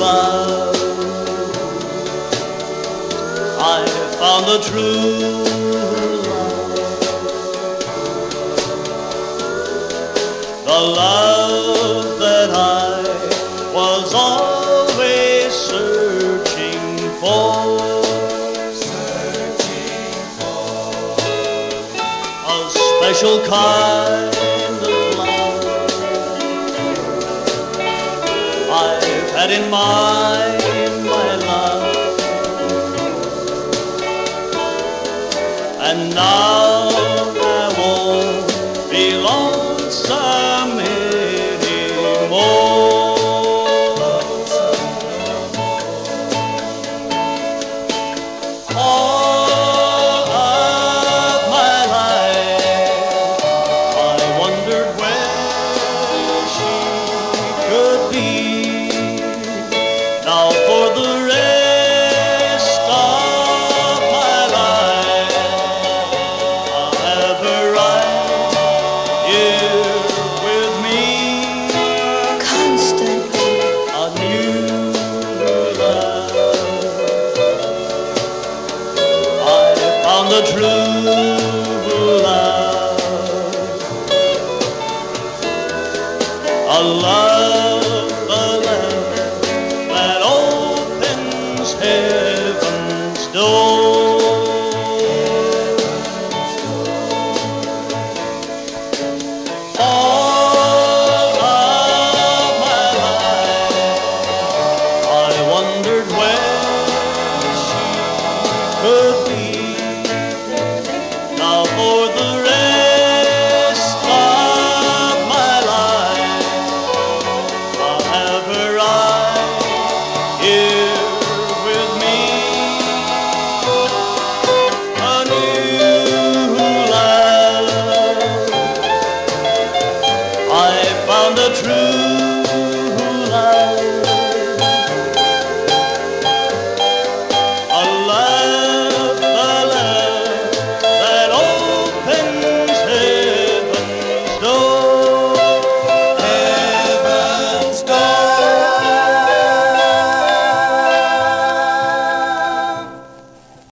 love. I found the true love, the love that I was always searching for. A special kind of love I've had in mind, my love. And now I won't be lonesome anymore. All of my life I wondered where she could be. Now for the rest of my life I'll have her right here with me. Constantly. A new love. I found the true love. A love, that opens heaven's door. All of my life I wondered where she could be. Now for the rest of my life I'll have her right here with me. A new love. I found a true